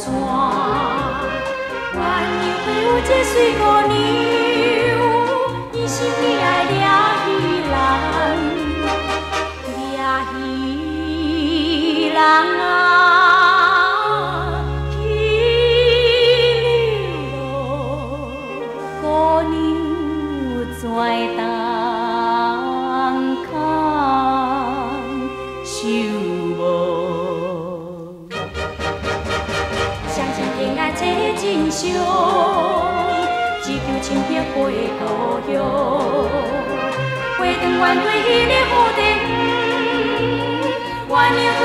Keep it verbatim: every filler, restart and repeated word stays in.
山，原又会有一个水姑娘，伊心里爱掠鱼人，掠鱼人啊，去了姑娘怎当空受无？相信平安这真相，只求清碧飞故乡，花灯圆过迄个雨灯，原来。